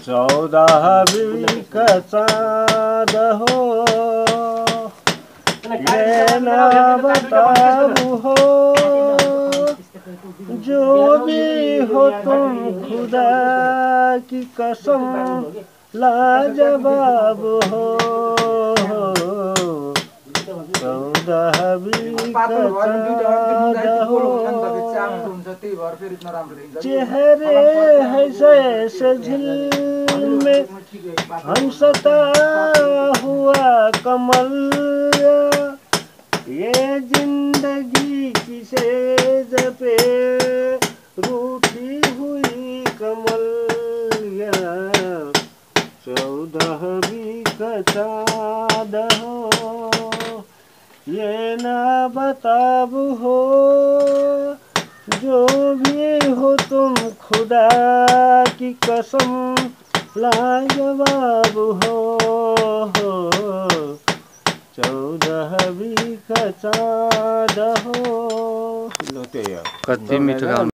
14 का चाँद हो ये ना बताऊं हो जो भी हो तुम खुदा की कसम लाजवाब हो 14 का चाँद हो चेहरे है जैसे झील में हंसता हुआ कमल ये जिंदगी की सेज पे रूठी हुई कमल 14 का चाँद हो ये ना बताब हो जो भी हो तुम खुदा की कसम लाजवाब हो 14 का चाँद हो। कच्ची मीठा